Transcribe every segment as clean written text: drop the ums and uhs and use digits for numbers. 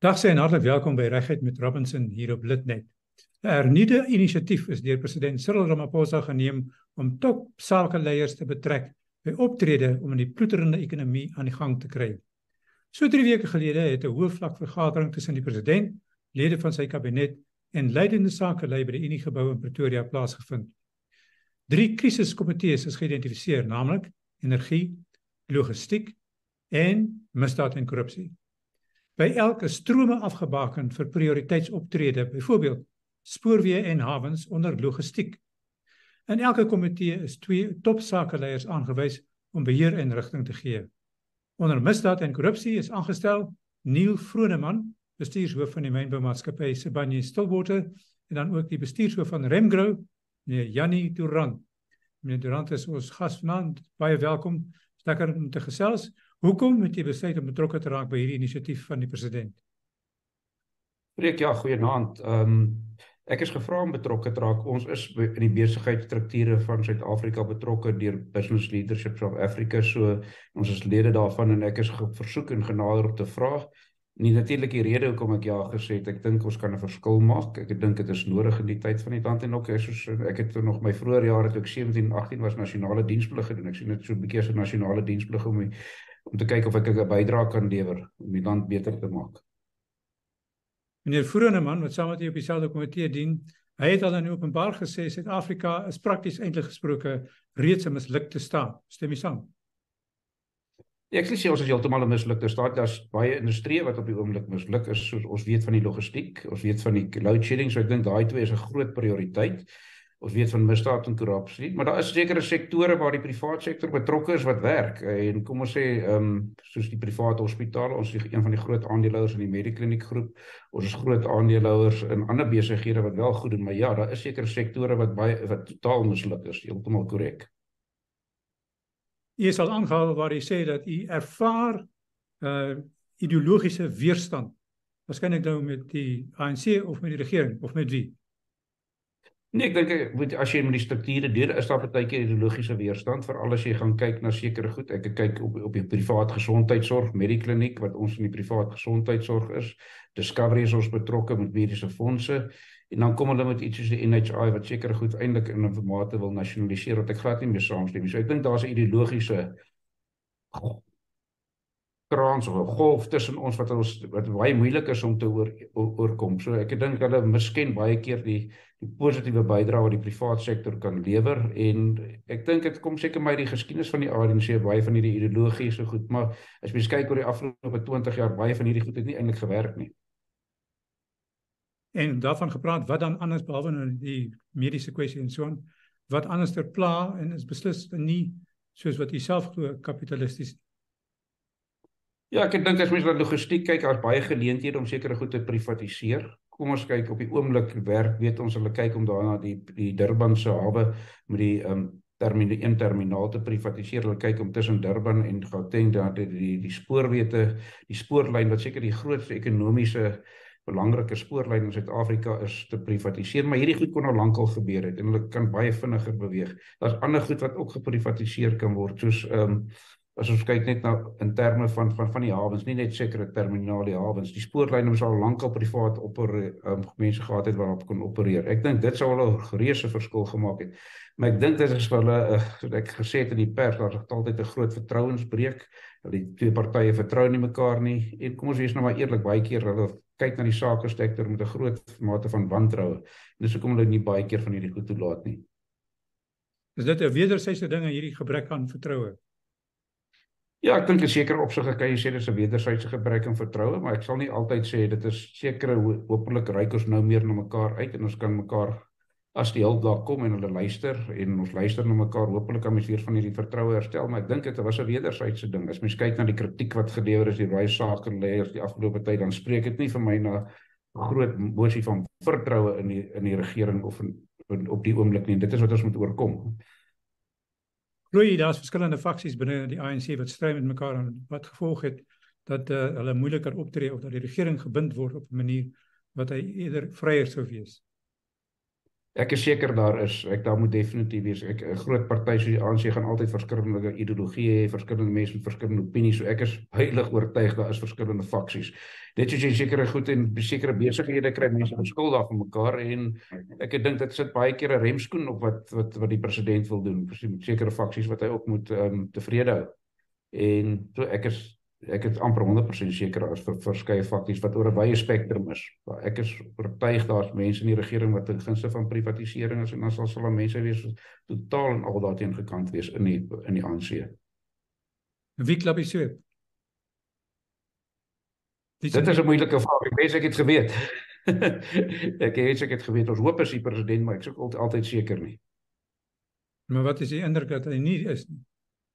Dag en hartelijk welkom bij Reguit met Robinson hier op Litnet. 'n Hernieuwde inisiatief is deur president Cyril Ramaphosa geneem om top sakeleiers te betrek by optrede om die ploeterende ekonomie aan die gang te kry. So 3 weke gelede het 'n hoofvlak vergadering tussen die president, lede van sy kabinet en leidende sakelei by die Uniegebou in Pretoria plaasgevind. 3 krisiskomitees is geïdentifiseer, naamlik energie, logistiek en misdaad en korrupsie. By elke strome afgebaken vir prioriteitsoptrede, byvoorbeeld spoorweë en hawens onder logistiek. In elke komitee is 2 topsakeleiers aangewys om beheer en rigting te gee. Onder misdaad en korrupsie is aangestel Neil Vroneman, bestuurshoof van die mynboumaatskappy Sibanye-Stillwater, en dan ook die bestuurshoof van Remgro, meneer Jannie Durant. Meneer Durant is ons gas vanaand, baie welkom, lekker om te gesels. Hoekom het jy besluit om betrokke te raak by hierdie inisiatief van die president? Freek, ja, goeienaand. Ek is gevra om betrokke te raak. Ons is in die besigheidsstrukture van Suid-Afrika betrokke deur Business Leadership South Africa. So ons is lede daarvan en ek is versoek en genader om te vra. Nie natuurlik die rede hoekom ek ja gesê het. Ek dink ons kan 'n verskil maak. Ek dink dit is nodig in die tyd van die land en ook soos ek het nog my vroeë jare toe ek 17 en 18 was nasionale diensplig gedoen. Ek sien dit so 'n bietjie as 'n nasionale diensplig om te kyk of ek 'n bydrae kan lewer om die land beter te maak. Meneer Vroneman, wat saam met u op dieselfde komitee dien, hy het al in openbaar gesê Suid-Afrika is prakties eintlik gesproke reeds 'n mislukte staat. Stem jy saam? Ek sê ons is heeltemal 'n mislukte staat. Daar's baie industrie wat op die oomblik misluk is. Soos ons weet van die logistiek, ons weet van die load shedding, so ek dink daai twee is 'n groot prioriteit. Ons weet van misdaad en korrupsie, maar daar is sekere sektore waar die privaat sektor betrokke is wat werk. En kom ons sê, soos die private hospitale, ons is een van die groot aandeelhouers in die Medikliniek groep. Ons is groot aandeelhouers in ander besighede wat wel goed doen, maar ja, daar is sekere sektore wat totaal misluk is, heeltemal korrek. U is al aangehaal waar u sê dat u ervaar ideologiese weerstand. Waarskynlik nou met die ANC of met die regering of met wie? Nee, ek dink as jy met die strukture deur is daar partykeer ideologiese weerstand, veral as jy gaan kyk na sekere goed. Ek kyk op die privaat gesondheidsorg, Medikliniek wat ons in die privaat gesondheidsorg is. Discovery is ons betrokke met mediese fondse en dan kom hulle met iets soos die NHI wat sekere goed eintlik in 'n mate wil nasionaliseer wat ek glad nie meer saamstem nie. So ek dink daar's 'n ideologiese kraans of 'n golf tussen ons wat baie moeilik is om te oorkom. So ek dink hulle misken baie keer die positiewe bydrae wat die privaat sektor kan lewer en ek dink dit kom seker my die geskiedenis van die ANC baie van hierdie ideologiese goed, maar as mens kyk oor die afgelope 20 jaar baie van hierdie goed het nie eintlik gewerk nie. En daarvan gepraat, wat dan anders behalwe nou die mediese kwessie en so aan, wat anders ter pla en is beslis nie soos wat u self glo kapitalisties. Ja, ek dink as mens na logistiek kyk, daar's baie geleenthede om sekere goed te privatiseer. Kom ons kyk op die oomblik werk, weet ons hulle kyk om daarna die Durban se hawe met die terminaal te privatiseer. Hulle kyk om tussen Durban en Gauteng die spoorweë, die spoorlyn wat seker die grootste ekonomiese belangrike spoorlyn in Suid-Afrika is te privatiseer, maar hierdie goed kon al lankal gebeur het en hulle kan baie vinniger beweeg. Daar's ander goed wat ook geprivatiseer kan word, soos as ons kyk net na in terme van die hawens, nie net sekere terminale hawens, die spoorlyne moes al lankal privaat mense gehad het waarop kon opereer. Ek dink dit sou al 'n reuse verskil gemaak het. Maar ek dink dit is vir hulle, soos ek gesê het in die pers, daar is altyd 'n groot vertrouensbreuk. Die twee partye vertrou nie mekaar nie. En kom ons wees nou maar eerlik, baie keer hulle kyk na die sakesektor met 'n groot mate van wantroue. En dis hoekom hulle nie baie keer van hierdie goed toelaat nie. Is dit 'n wederwysige ding aan hierdie gebrek aan vertroue? Ja, ek dink in sekere opsigte kan jy sê dis 'n wederwysige gebrek aan vertroue, maar ek sal nie altyd sê dit is sekere hopelik reik ons nou meer na mekaar uit en ons kan mekaar as die hulp daar kom en hulle luister en ons luister na mekaar, hopelik kan mens weer van hierdie vertroue herstel, maar ek dink dit was 'n wederwysige ding. As mens kyk na die kritiek wat gelewer is deur baie sakeleiers die afgelope tyd, dan spreek dit nie vir my na 'n groot mosie van vertroue in die regering of op die oomblik nie. Dit is wat ons moet oorkom. Glo jy daar's verskillende faksies binne die ANC wat stry met mekaar en wat gevolg het dat hulle moeiliker optree of dat die regering gebind word op 'n manier wat hy eerder vryer sou wees? Ek is seker daar moet definitief wees. 'n groot party soos die ANC gaan altyd verskillende ideologieë hê, verskillende mense met verskillende opinies, so ek is heilig oortuig daar is verskillende faksies. Dit soos jy sekere goed en sekere besighede kry mense verskil daar van mekaar en ek dink dit sit baie keer 'n remskoen op wat die president wil doen, met sekere faksies wat hy ook moet tevrede hou. En so ek is amper 100% seker daar is verskeie faksies wat oor 'n wye spektrum is. Maar ek is oortuig daar's mense in die regering wat ten gunste van privatisering is en dan sal daar mense wees wat totaal en al daarteen gekant wees in die ANC. Wie klap die so? Dit is 'n moeilike vraag. Ek wens ek het geweet. ek het geweet ons hoop is die president, maar ek is ook altyd seker nie. Maar wat is die indruk dat hy nie is nie?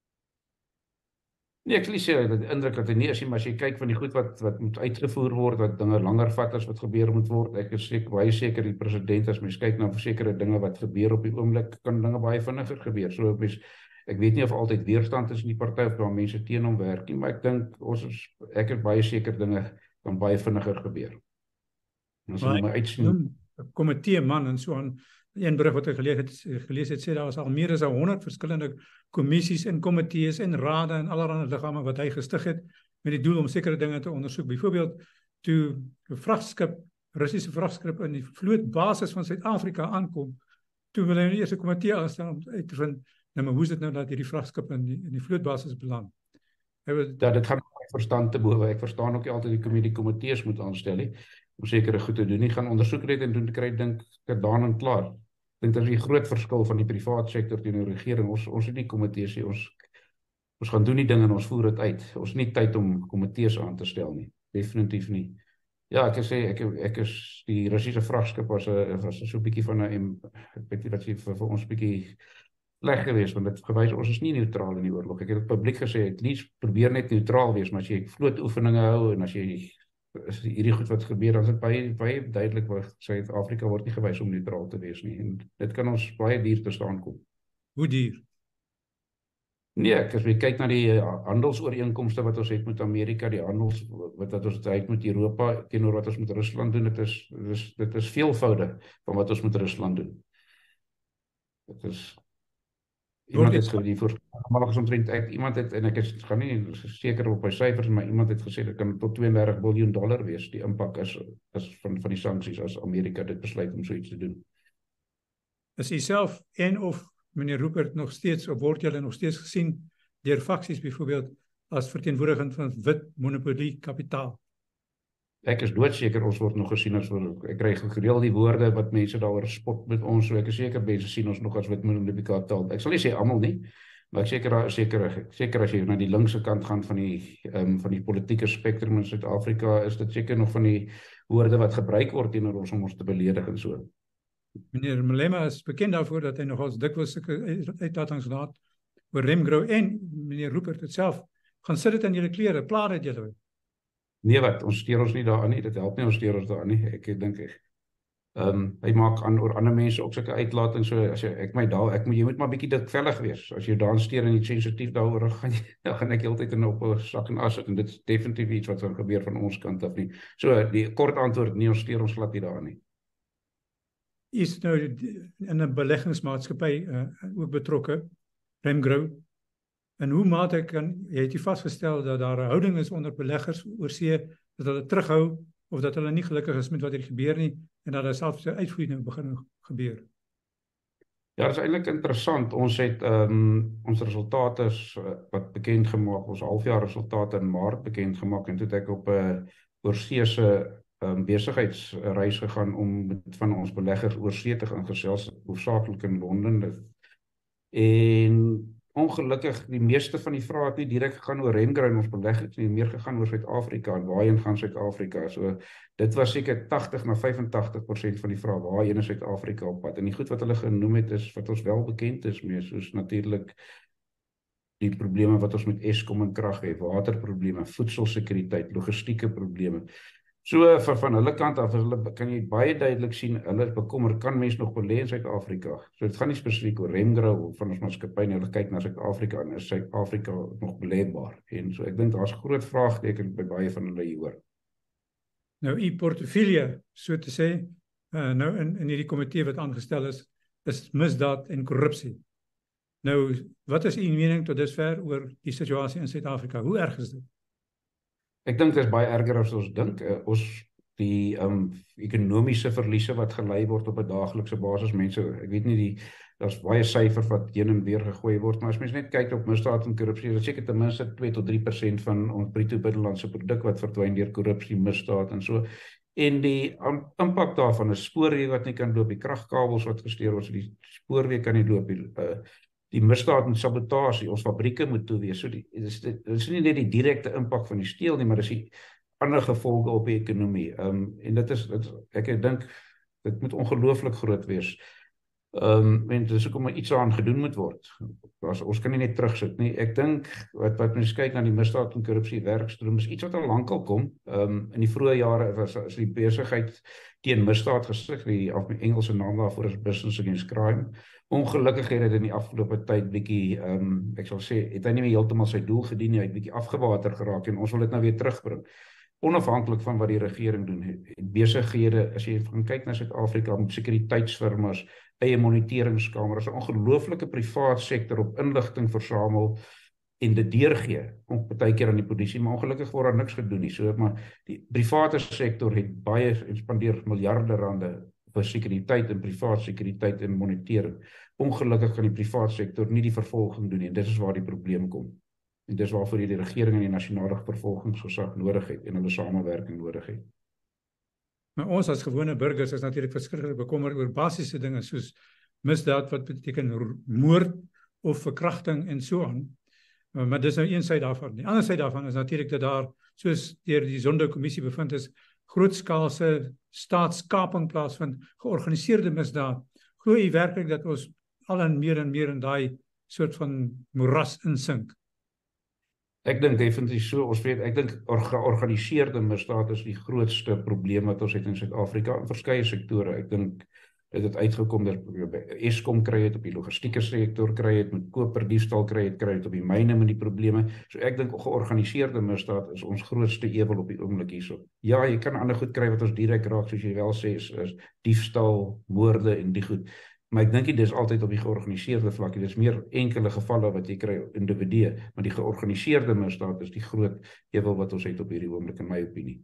Nee, ek sê dat die indruk dat hy nie is nie, maar as jy kyk van die goed wat moet uitgevoer word, wat dinge langer vat as wat gebeur moet word, ek is baie seker die president as mens kyk na sekere dinge wat gebeur op die oomblik, kan dinge baie vinniger gebeur. So ek weet nie of altyd weerstand is in die party of daar mense teen hom werk nie, maar ek dink ek is baie seker dinge kan baie vinniger gebeur. En as jy my uitsien 'n komitee man en so aan. Een berig wat ek gelees het sê daar was al meer as 100 verskillende kommissies en komitees en rade en allerlei liggame wat hy gestig het met die doel om sekere dinge te ondersoek. Byvoorbeeld toe 'n Russiese vragskip in die vlootbasis van Suid-Afrika aankom, toe wil hy 'n eerste komitee aanstel om uit te vind, maar hoe is dit nou dat hierdie vragskip in die vlootbasis beland? Ja, dit gaan my verstand te bowe. Ek verstaan ook nie altyd die komitees moet aanstel nie om sekere goed te doen nie. Gaan ondersoek dit en doen te kry, dink ek daan en klaar. Ek dink dit is 'n groot verskil van die privaat sektor teenoor die regering. Ons het nie komitees nie. Ons gaan doen die ding en ons voer dit uit. Ons het nie tyd om komitees aan te stel nie. Definitief nie. Ja, ek is die Russiese vragskip was so 'n bietjie van 'n ek weet nie wat jy vir ons bietjie sleg geweest, want dit gewys ons is nie neutraal in die oorlog. Ek het dit publiek gesê, het liefs probeer net neutraal wees, maar as jy vlootoefeninge hou en as hierdie goed wat gebeur, dan is dit baie duidelik waar Suid-Afrika word nie gewys om neutraal te wees nie. En dit kan ons baie duur te staan kom. Hoe duur? Nee, as jy kyk na die handelsooreenkomste wat ons het met Amerika, die handels wat ons het met Europa teenoor wat ons met Rusland doen, dit is veelvoudig van wat ons met Rusland doen. Dit is iemand het en ek gaan nie seker op my syfers, maar iemand het gesê dit kan tot $32 biljoen wees, die impak is van die sanksies as Amerika dit besluit om so iets te doen. Is u self en of meneer Rupert nog steeds, of word julle nog steeds gesien deur faksies byvoorbeeld as verteenwoordigend van wit monopolie kapitaal? Ek is doodseker ons word nog gesien as ek kry gereeld die woorde wat mense daaroor spot met ons, so ek is seker mense sien ons nog as wit monopolie kapitaal. Ek sal nie sê almal nie, maar ek seker as jy na die linkse kant gaan van die politieke spektrum in Suid-Afrika, is dit seker nog van die woorde wat gebruik word teenoor ons om ons te beledig en so. Meneer Malema is bekend daarvoor dat hy nogals dikwels sulke uitlatings laat oor Remgrow en meneer Rupert het self gaan sit dit in julle klere, pla dit julle. Nee wat, ons steur ons nie daaraan nie, dit help nie ons steur ons daaraan nie, ek dink hy maak oor ander mense ook sulke uitlatings, so as jy moet maar bietjie dikvellig wees, as jy daaraan steur en jy sensitief daaroor gaan ek heeltyd op 'n sak en as sit, en dit is definitief iets wat gaan gebeur van ons kant af nie. So die kort antwoord, nee, ons steur ons glad nie daaraan nie. Is nou in 'n beleggingsmaatskappy ook betrokke, Remgrow. En hoe mate het jy vasgestel dat daar 'n houding is onder beleggers oor see, dat hulle terughou, of dat hulle nie gelukkig is met wat hier gebeur nie, en dat daar selfs 'n uitvloeiing begin gebeur? Ja, dit is eintlik interessant. Ons het ons resultate wat bekend gemaak, ons halfjaar resultate in Maart bekend gemaak, en toe het ek op 'n oorseese besigheidsreis gegaan om met van ons beleggers oorsee te gaan gesels, hoofsaaklik in Londen. En ongelukkig, die meeste van die vrae het nie direk gegaan oor Remgrow en ons beleggings nie, meer gegaan oor Suid-Afrika en waarheen gaan Suid-Afrika. So dit was seker 80 na 85% van die vrae, waarheen is Suid-Afrika op pad. En die goed wat hulle genoem het is wat ons wel bekend is mee, soos natuurlik die probleme wat ons met Eskom en krag het, waterprobleme, voedselsekuriteit, logistieke probleme. So van hulle kant af, kan jy baie duidelik sien, hulle is bekommerd, kan mens nog belê in Suid-Afrika? So dit gaan nie spesifiek oor Remgrow van ons maatskappy nie, hulle kyk na Suid-Afrika en is Suid-Afrika nog beleefbaar? En so ek dink daar's groot vraagtekens by baie van hulle hieroor. Nou, u portefeulje, so te sê, Nou in hierdie komitee wat aangestel is misdaad en korrupsie. Nou, wat is u mening tot dusver oor die situasie in Suid-Afrika? Hoe erg is dit? Ek dink dit is baie erger as ons dink. Ons die ekonomiese verliese wat gelei word op 'n daaglikse basis. Mense, ek weet nie, daar's baie syfers wat heen en weer gegooi word, maar as mens net kyk op misdaad en korrupsie, is dit seker ten minste 2 tot 3% van ons bruto binnelandse produk wat verdwyn deur korrupsie, misdaad en so. En die impak daarvan is spoorweë wat nie kan loop, die kragkabels wat gesteel word, so die spoorweë kan nie loop, die misdaad en sabotasie, ons fabrieke moet toe wees. So dit is nie net die direkte impak van die steel nie, maar dis die ander gevolge op die ekonomie. En ek dink dit moet ongelooflik groot wees. En dis hoekom iets aan gedoen moet word. Ons kan nie net terugsit nie. Ek dink wat mens kyk na die misdaad en korrupsie werkstroom is iets wat al lankal kom. In die vroeë jare was die besigheid teen misdaad gestig, die Engelse naam daarvoor is Business Against Crime. Ongelukkig het dit in die afgelope tyd bietjie, ek sal sê, het hy nie meer heeltemal sy doel gedien nie, hy het bietjie afgewater geraak en ons wil dit nou weer terugbring. Onafhanklik van wat die regering doen, het besighede, as jy gaan kyk na Suid-Afrika, met sekuriteitsfirmas, eie moniteringskameras, 'n ongelooflike privaat sektor op inligting versamel en dit deurgee, partykeer aan die polisie, maar ongelukkig word daar niks gedoen nie. So, maar die private sektor het baie spandeer miljarde rande vir sekuriteit en privaat sekuriteit en monitering. Ongelukkig kan die privaat sektor nie die vervolging doen nie, en dit is waar die probleem kom. En dis waarvoor jy die regering en die nasionale vervolgingsgesag nodig het en hulle samewerking nodig het. Maar ons as gewone burgers is natuurlik verskriklik bekommerd oor basiese dinge soos misdaad wat beteken moord of verkrachting en so aan. Maar dis nou een sy daarvan. Die ander sy daarvan is natuurlik dat daar, soos deur die Zondo-kommissie bevind is, grootskaalse staatskaping plaasvind, georganiseerde misdaad. Glo u werklik dat ons al en meer in daai soort van moeras insink? Ek dink definitief so, ek dink georganiseerde misdaad is die grootste probleem wat ons het in Suid-Afrika in verskeie sektore. Ek dink dit het uitgekom dat Eskom kry het op die logistieke sektor kry het, met koperdiefstal kry het op die myne met die probleme. So ek dink georganiseerde misdaad is ons grootste ewel op die oomblik hierso. Ja, jy kan ander goed kry wat ons direk raak, soos jy wel sê, is diefstal, moorde en die goed. Maar ek dink dit is altyd op die georganiseerde vlak. Dit is meer enkele gevalle wat jy kry individue, maar die georganiseerde misdaad is die groot ewel wat ons het op hierdie oomblik in my opinie.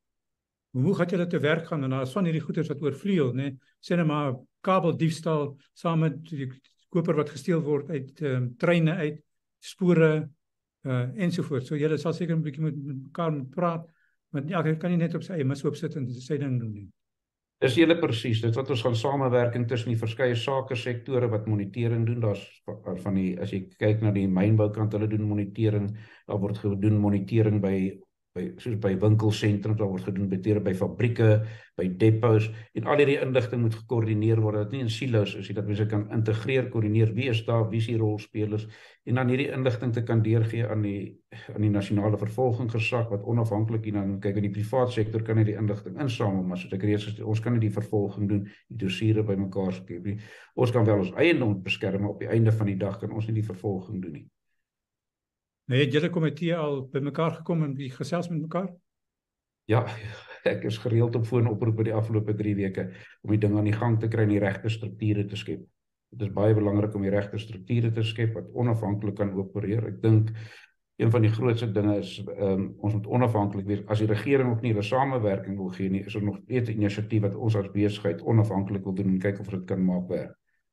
Hoe gaan julle te werk gaan en daar is van hierdie goeders wat oorvleuel, né? Sê net maar kabeldiefstal saam met die koper wat gesteel word uit treine uit, spore ensovoort. So julle sal seker 'n bietjie met mekaar moet praat, want ja, ek kan nie net op sy eie mis opsit en sy ding doen nie. Dis julle presies, dit wat ons gaan samewerking tussen die verskeie sake sektore wat monitering doen, daar's van die, as jy kyk na die mynboukant, hulle doen monitering, daar word gedoen monitering soos by winkelsentrums, daar word gedoen by fabrieke, by depots, en al hierdie inligting moet gekoördineer word, dat nie in silo's is, dat mense kan integreer, koördineer, wie is daar, wie is die rolspelers, en dan hierdie inligting te kan deurgee aan die nasionale vervolgingsgesag, wat onafhanklik hier dan kyk, in die privaat sektor kan nie die inligting insamel, maar soos ek reeds gesê, ons kan nie die vervolging doen, die dossiere by mekaar skep nie. Ons kan wel ons eiendom beskerm, maar op die einde van die dag kan ons nie die vervolging doen nie. Nou, het julle komitee al by mekaar gekom en die gesels met mekaar? Ja, ek is gereeld op foonoproepe die afgelope 3 weke om die ding aan die gang te kry en die regte strukture te skep. Dit is baie belangrik om die regte strukture te skep wat onafhanklik kan opereer. Ek dink een van die grootste dinge is ons moet onafhanklik wees. As die regering ook nie hulle samewerking wil gee nie, is er nog steeds 'n inisiatief wat ons as besigheid onafhanklik wil doen en kyk of dit kan maak werk.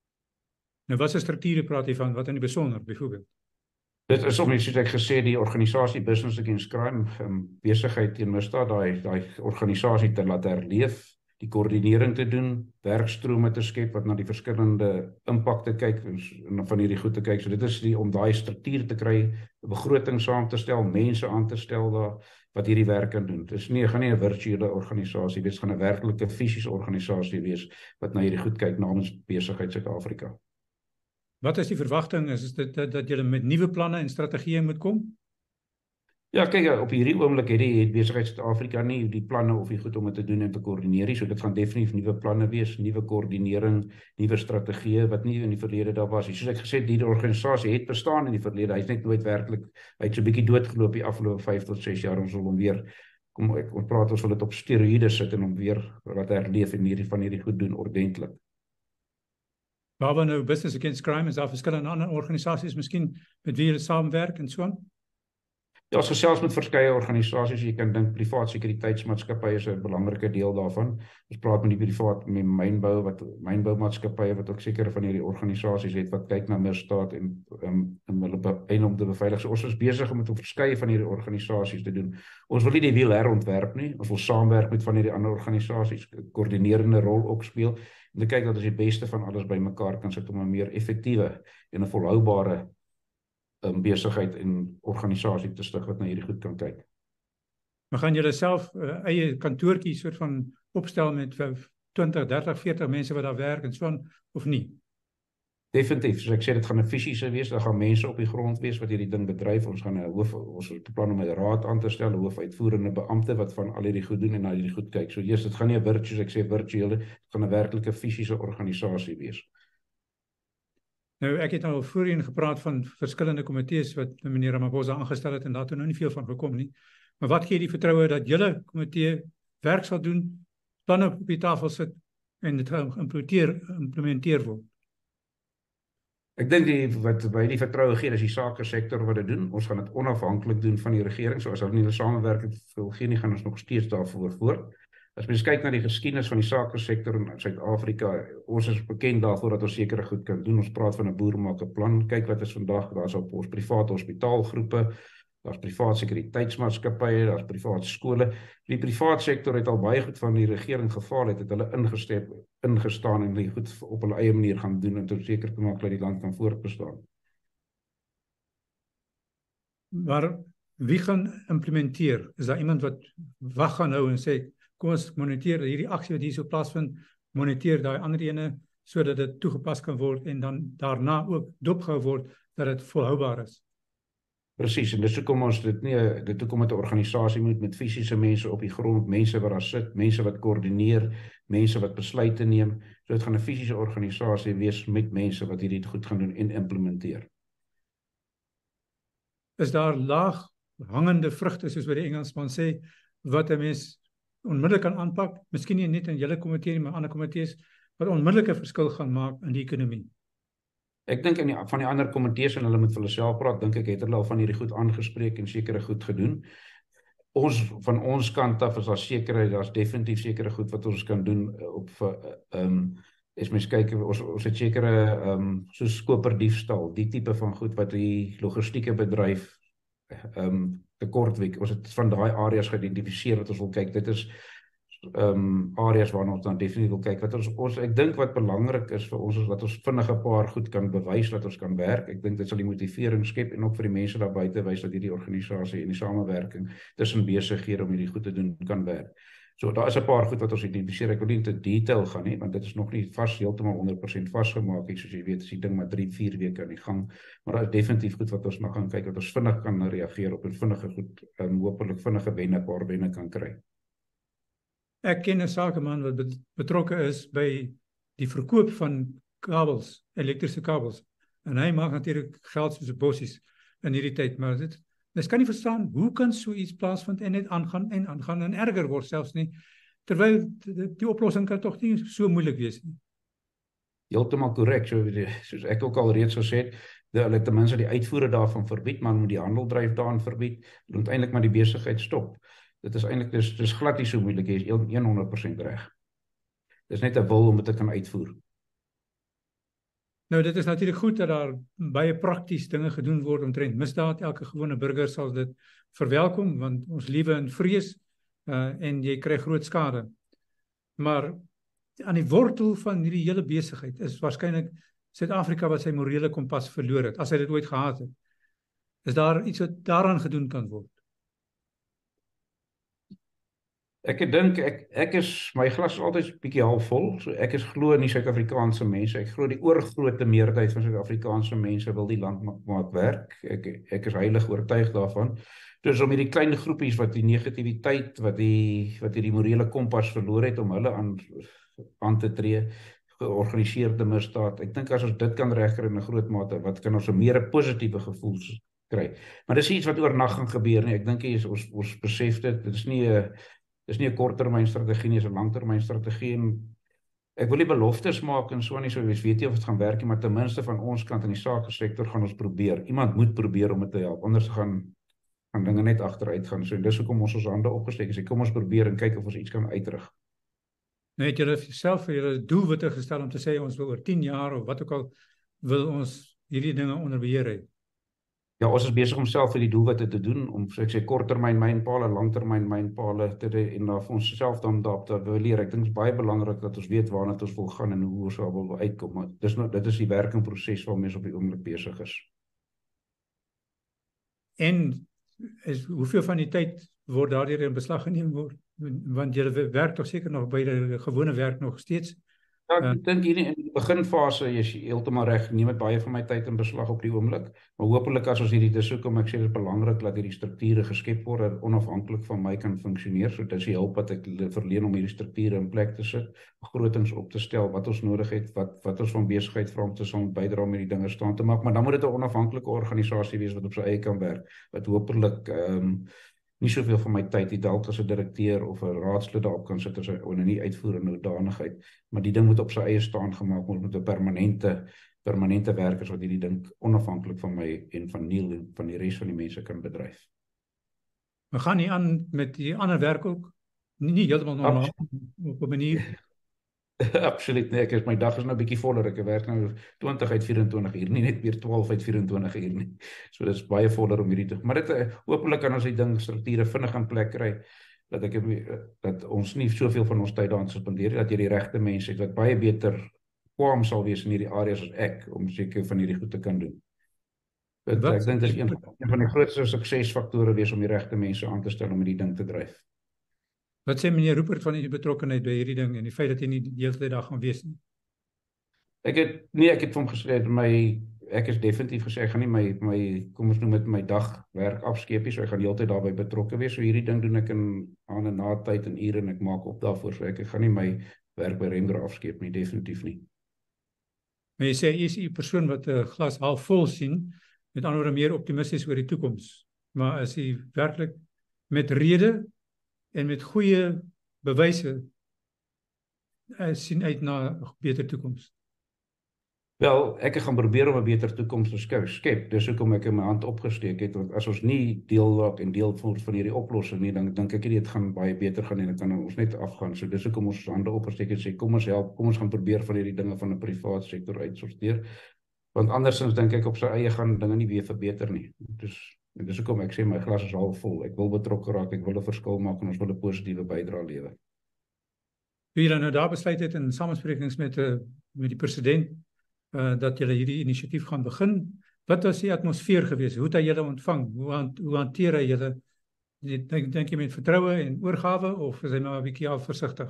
Nou, wat 'n strukture praat jy van? Wat in die besonder byvoorbeeld? Dit is om, soos ek gesê, die organisasie Business Against Crime, besigheid teen misdaad, daai organisasie te laat herleef, die koördinering te doen, werkstrome te skep wat na die verskillende impakte kyk en van hierdie goed te kyk. So dit is om daai struktuur te kry, 'n begroting saam te stel, mense aan te stel daar wat hierdie werk kan doen. Dit gaan nie 'n virtuele organisasie wees, gaan 'n werklike fisiese organisasie wees wat na hierdie goed kyk namens besigheid Suid-Afrika. Wat is die verwagting? Is dit dat julle met nuwe planne en strategieë moet kom? Ja, kyk, op hierdie oomblik het besigheid Suid-Afrika nie die planne of die goed om dit te doen en te koördineer nie, so dit gaan definitief nuwe planne wees, nuwe koördinering, nuwe strategieë wat nie in die verlede daar was nie. Soos ek gesê, die organisasie het bestaan in die verlede, hy het net nooit werklik, hy het so 'n bietjie doodgeloop die afgelope 5 tot 6 jaar, ons wil hom weer ons praat ons wil dit op steroïde sit en hom weer laat herleef en van hierdie goed doen ordentlik. Waar nou Business Against Crime is daar verskillende ander organisasies miskien met wie julle saamwerk en so aan? Ja, ons gesels met verskeie organisasies, jy kan dink privaat sekuriteitsmaatskappye is 'n belangrike deel daarvan. Ons praat met die privaat met mynboumaatskappye wat ook sekere van hierdie organisasies het wat kyk na misdaad en hulle eiendom te beveilig. So ons is besig om met verskeie van hierdie organisasies te doen. Ons wil nie die wiel herontwerp nie, ons wil saamwerk met van hierdie ander organisasies, 'n koördinerende rol ook speel en te kyk dat ons die beste van alles bymekaar kan sit om 'n meer effektiewe en 'n volhoubare besigheid en organisasie te stig wat na hierdie goed kan kyk. Maar gaan julle self eie kantoortjie soort van opstel met 20, 30, 40 mense wat daar werk en so aan, of nie? Definitief, soos ek sê, dit gaan 'n fisiese wees, daar gaan mense op die grond wees wat hierdie ding bedryf. Ons gaan ons beplan om 'n raad aan te stel, 'n hoofuitvoerende beampte wat van al hierdie goed doen en na hierdie goed kyk. So eers, dit gaan nie 'n virtuele, dit gaan 'n werklike fisiese organisasie wees. Nou, ek het al voorheen gepraat van verskillende komitees wat meneer Ramaphosa aangestel het en daar toe nou nie veel van gekom nie. Maar wat gee die vertroue dat julle komitee werk sal doen, planne op die tafel sit en dit geïmplementeer word? Ek dink wat by die vertroue gee is die sakesektor wat dit doen. Ons gaan dit onafhanklik doen van die regering. So as hulle nie hulle samewerking wil gee nie, gaan ons nog steeds daarvoor voort. As mens kyk na die geskiedenis van die sakesektor in Suid-Afrika, ons is bekend daarvoor dat ons sekere goed kan doen. Ons praat van 'n boer maak 'n plan. Kyk wat is vandag, daar's op ons private hospitaalgroepe, daar's privaat sekuriteitsmaatskappye, daar's privaat skole. Die privaat sektor het al baie goed van die regering gefaal het hulle ingestaan en die goed op hulle eie manier gaan doen en tot seker te maak dat die land kan voortbestaan. Maar wie gaan implementeer? Is daar iemand wat wag gaan hou en sê, kom ons moniteer hierdie aksie wat hier so plaasvind, moniteer daai ander ene sodat dit toegepas kan word en dan daarna ook dopgehou word dat dit volhoubaar is? Presies, en dis hoekom ons dit hoekom met 'n organisasie moet met fisiese mense op die grond, mense wat daar sit, mense wat koördineer, mense wat besluite neem. So dit gaan 'n fisiese organisasie wees met mense wat hierdie goed gaan doen en implementeer. Is daar laag hangende vrugte, soos wat die Engelsman sê, wat 'n mens onmiddellik kan aanpak, miskien nie net in julle komitee nie, maar ander komitees, wat onmiddellik 'n verskil gaan maak in die ekonomie? Ek dink van die ander komitees en hulle moet vir hulle self praat, dink ek het hulle al van hierdie goed aangespreek en sekere goed gedoen. Van ons kant af is daar's definitief sekere goed wat ons kan doen op as mens kyk, ons het sekere soos koperdiefstal, die tipe van goed wat die logistieke bedryf tekortwiek. Ons het van daai areas geïdentifiseer wat ons wil kyk. Dit is areas waarna ons dan definitief wil kyk. Ek dink wat belangrik is vir ons is dat ons vinnig 'n paar goed kan bewys dat ons kan werk. Ek dink dit sal die motivering skep en ook vir die mense daar buite wys dat hierdie organisasie en die samewerking tussen besighede om hierdie goed te doen kan werk. So daar is 'n paar goed wat ons identifiseer. Ek wil nie in detail gaan nie, want dit is nog nie heeltemal 100% vasgemaak nie, soos jy weet, is die ding maar 3-4 weke aan die gang. Maar daar is definitief goed wat ons na gaan kyk, wat ons vinnig kan reageer op en vinnige goed, hopelik vinnige paar wenne kan kry. Ek ken 'n sakeman wat betrokke is by die verkoop van kabels, elektriese kabels. En hy maak natuurlik geld soos 'n bossies in hierdie tyd, maar mens kan nie verstaan, hoe kan so iets plaasvind en net aangaan en erger word selfs nie, terwyl die oplossing kan tog nie so moeilik wees nie. Heeltemal korrek, soos ek ook al reeds gesê het, hulle ten minste die uitvoere daarvan verbied, maar moet die handeldryf daarin verbied, moet eintlik maar die besigheid stop. Dit is eintlik, dis glad nie so moeilik, jy is 100% reg. Dis net 'n wil om dit te kan uitvoer. Nou, dit is natuurlik goed dat daar baie prakties dinge gedoen word omtrent misdaad. Elke gewone burger sal dit verwelkom, want ons lewe in vrees en jy kry groot skade. Maar aan die wortel van hierdie hele besigheid is waarskynlik Suid-Afrika wat sy morele kompas verloor het, as hy dit ooit gehad het. Is daar iets wat daaraan gedoen kan word? Ek dink, my glas is altyd bietjie halfvol, so ek glo in die Suid-Afrikaanse mense, ek glo die oorgrootste meerderheid van Suid-Afrikaanse mense wil die land maak werk, ek is heilig oortuig daarvan. Dus om hierdie klein groepies wat die negativiteit, wat die morele kompas verloor het, om hulle aan te tree, georganiseerde misdaad, ek dink as ons dit kan regkry in 'n groot mate, wat kan ons 'n meer positiewe kry. Maar dis iets wat oornag gaan gebeur nie. Ek dink ons besef dit, dit is nie 'n korttermynstrategie nie, dis 'n langtermynstrategie en ek wil nie beloftes maak en so nie, so wees weet nie of dit gaan werk nie, maar ten minste van ons kant in die sakesektor gaan ons probeer. Iemand moet probeer om dit te help, anders gaan dinge net agteruit gaan. So dis hoekom ons hande opgesteek het. Kom ons probeer en kyk of ons iets kan uitrig. Nou het julle self vir julle doelwitte gestel om te sê ons wil oor 10 jaar of wat ook al wil ons hierdie dinge onder beheer hê. Ja, ons is besig om self vir die doelwitte te doen, om so ek sê korttermyn mynpale, langtermyn mynpale te doen en vir ons self dan daarop te leer. Ek dink dit is baie belangrik dat ons weet waarna ons wil gaan en hoe ons daar wil uitkom. Maar dit is die werkingproses waarmee ons op die oomblik besig is. En hoeveel van die tyd word daardeur in beslag geneem word? Want julle werk tog seker nog by die gewone werk nog steeds. Ja, ek dink hier in die beginfase is jy heeltemal reg, neem dit baie van my tyd in beslag op die oomblik. Maar hopelik as ons dis hoekom ek sê dit is belangrik dat hierdie strukture geskep word dat onafhanklik van my kan funksioneer. So dit is die hulp wat ek verleen om hierdie strukture in plek te sit, begrotings op te stel, wat ons nodig het, wat ons van besigheid vra om te saam bydra om hierdie dinge staan te maak. Maar dan moet dit 'n onafhanklike organisasie wees wat op sy eie kan werk, wat hopelik nie soveel van my tyd die dalk as 'n direkteur of 'n raadslid daarop kan sit as 'n nie uitvoerende hoedanigheid, maar die ding moet op sy eie staan gemaak word met 'n permanente werkers wat hierdie ding onafhanklik van my en van Neil en van die res van die mense kan bedryf. We gaan nie aan met die ander werk ook, nie heeltemal normaal op 'n manier. Absoluut nie, my dag is nou 'n bietjie voller, ek werk nou 20 uit 24 uur, nie net meer 12 uit 24 uur nie. So dit is baie voller om hierdie te, maar dit hopelik kan ons die ding strukture vinnig in plek kry, dat ons nie soveel van ons tyd daaraan spandeer, dat jy die regte mense het, wat baie beter kwaam sal wees in hierdie areas as ek, om seker van hierdie goed te kan doen. Ek dink dit is een van die grootste suksesfaktore wees om die regte mense aan te stel om hierdie ding te dryf. Wat sê meneer Rupert van die betrokkenheid by hierdie ding en die feit dat hy nie die hele tyd daar gaan wees nie? Ek het vir hom gesê, ek is definitief gesê, ek gaan nie kom ons noem dit my dagwerk afskeep nie, so ek gaan die hele tyd daarbey betrokke wees, so hierdie ding doen ek aan en na tyd en ure en ek maak op daarvoor, so ek gaan nie my werk by Remgro afskeep nie, definitief nie. Maar jy sê, jy is die persoon wat 'n glas half vol sien, met ander woorde meer optimisties oor die toekoms, maar is hy werklik met rede en met goeie bewyse sien uit na 'n beter toekoms? Wel, ek gaan probeer om 'n beter toekoms te skep. Dis hoekom ek my hand opgesteek het, want as ons nie deel raak en deel word van hierdie oplossing nie, dan dink ek dit gaan baie beter gaan en dit kan ons net afgaan. So dis hoekom ons hande opgesteek het en sê kom ons help, kom ons gaan probeer van hierdie dinge van 'n privaat sektor uitsorteer. Want andersins dink ek op sy eie gaan dinge nie weer verbeter nie. Dis hoekom ek sê my glas is half vol. Ek wil betrokke raak, ek wil 'n verskil maak en ons wil 'n positiewe bydrae lewer. Wie julle nou daar besluit het in samesprekings met die president dat julle hierdie inisiatief gaan begin, wat was die atmosfeer geweest? Hoe het hy julle ontvang? Hoe hanteer hy julle? Dink jy met vertroue en oorgawe of is hy maar 'n bietjie al versigtig?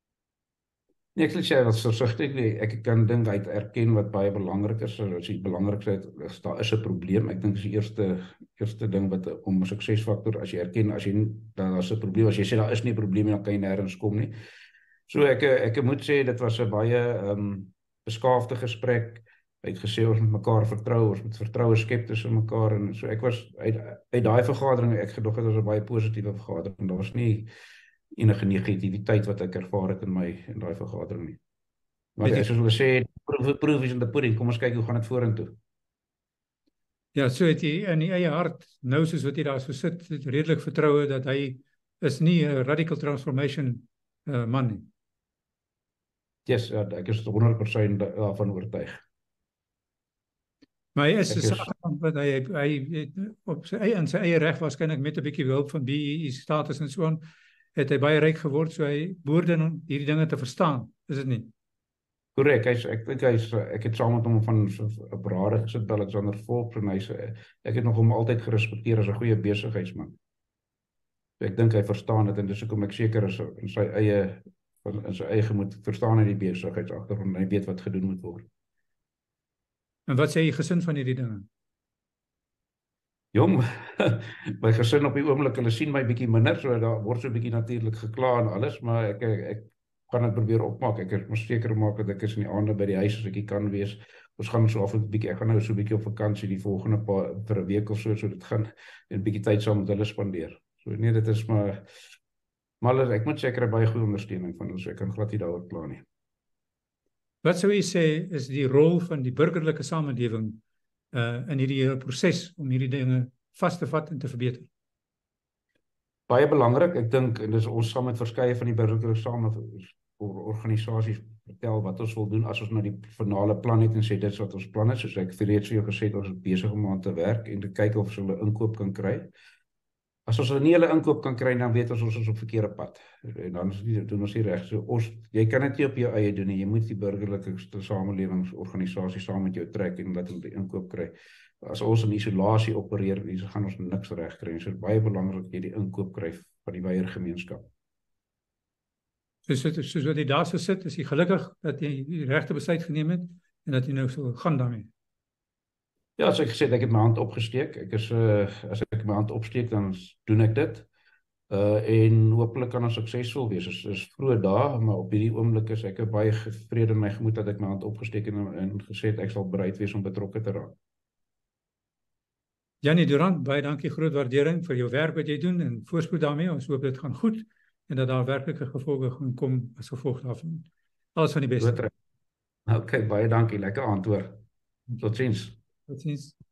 Nee, ek sê hy was versigtig. Ek kan dink hy het erken wat baie belangrik is. As die belangrikheid is, daar is 'n probleem. Ek dink dis die eerste ding wat om 'n suksesfaktor, as jy erken, daar's 'n probleem, as jy sê daar is nie 'n probleem nie, dan kan jy nêrens kom nie. So ek moet sê dit was 'n baie beskaafde gesprek. Hy het gesê ons moet mekaar vertrou, ons moet vertroue skep tussen mekaar en so ek was uit daai vergadering, ek gedog dit was 'n baie positiewe vergadering. Daar was nie enige negativiteit wat ek ervaar het in daai vergadering nie. Maar soos hulle sê, proof is in the pudding. Kom ons kyk hoe gaan dit vorentoe. Ja, so het jy in die eie hart, nou soos wat jy daar so sit, redelik vertroue dat hy is nie 'n radical transformation man nie. Yes, ek is 100% daarvan oortuig. Maar hy is 'n sakeman wat hy op in sy eie reg waarskynlik met 'n bietjie hulp van BEE status en so aan, het hy baie ryk geword, so hy behoort dan hierdie dinge te verstaan, is dit nie? Korrek, ek het saam met hom van 'n rade gesit by Alexander Volks en ek het nog hom altyd gerespekteer as 'n goeie besigheidsman. Ek dink hy verstaan dit en dis hoekom ek seker is in sy eie gemoed verstaan hy die besigheidsagtergrond en hy weet wat gedoen moet word. En wat sê jy gesin van hierdie dinge? Jong, my gesin op die oomblik, hulle sien my bietjie minder, so daar word so bietjie natuurlik gekla en alles, maar ek gaan dit probeer opmaak. Ek is mos seker maak dat ek is in die aande by die huis as ek hier kan wees. Ons gaan so af en bietjie, ek gaan nou so 'n bietjie op vakansie die volgende vir 'n week of so dit gaan 'n bietjie tyd saam met hulle spandeer. So nee, dit is maar ek moet seker baie goeie ondersteuning van ons, ek kan glad nie daaroor kla nie. Wat sou u sê is die rol van die burgerlike samelewing in hierdie hele proses om hierdie dinge vas te vat en te verbeter? Baie belangrik, ek dink, en dis ons saam met verskeie van die burgerlike organisasies vertel wat ons wil doen as ons na die finale plan het en sê dit is wat ons plan is, soos ek reeds vir jou gesê het, ons is besig om aan te werk en te kyk of ons hulle inkoop kan kry. As ons nie hulle inkoop kan kry, dan weet ons is op verkeerde pad. En dan doen ons nie reg. So jy kan dit nie op jou eie doen nie. Jy moet die burgerlike samelewingsorganisasie saam met jou trek en laat hulle die inkoop kry. As ons in isolasie opereer, dan gaan ons niks reg kry. So dit is baie belangrik dat jy die inkoop kry van die wyeer gemeenskap. Soos wat jy daar so sit, is jy gelukkig dat jy die regte besluit geneem het en dat jy nou so gaan daarmee. Ja, as ek gesê het, ek het my hand opgesteek. As ek my hand opsteek, dan doen ek dit. En hopelik kan ons suksesvol wees. Dit is vroeg dae, maar op hierdie oomblik is ek baie vrede in my gemoed dat ek my hand opgesteek en gesê het ek sal bereid wees om betrokke te raak. Jannie Durant, baie dankie, groot waardering vir jou werk wat jy doen en voorspoed daarmee. Ons hoop dit gaan goed en dat daar werklike gevolge gaan kom as gevolg daarvan. Alles van die beste. Okay, baie dankie. Lekker antwoord. Totsiens. Tot ziens.